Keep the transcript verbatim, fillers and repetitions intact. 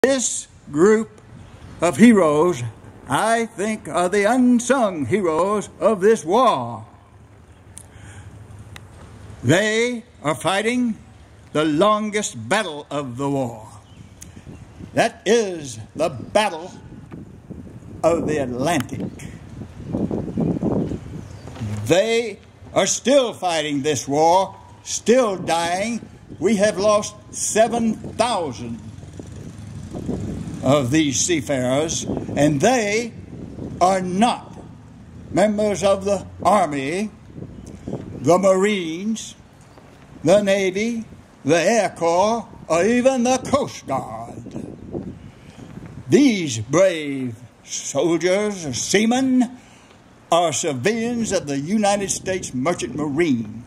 This group of heroes, I think, are the unsung heroes of this war. They are fighting the longest battle of the war. That is the Battle of the Atlantic. They are still fighting this war, still dying. We have lost seven thousand of these seafarers, and they are not members of the Army, the Marines, the Navy, the Air Corps, or even the Coast Guard. These brave soldiers or seamen are civilians of the United States Merchant Marine.